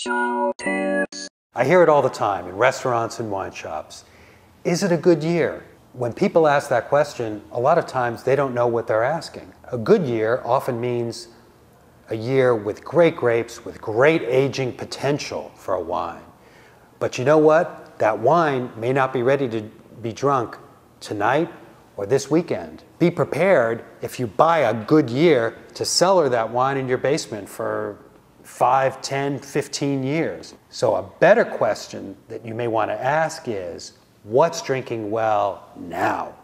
Show tips. I hear it all the time in restaurants and wine shops. Is it a good year? When people ask that question, a lot of times they don't know what they're asking. A good year often means a year with great grapes, with great aging potential for a wine. But you know what? That wine may not be ready to be drunk tonight or this weekend. Be prepared if you buy a good year to cellar that wine in your basement for 5, 10, 15 years. So a better question that you may want to ask is, what's drinking well now?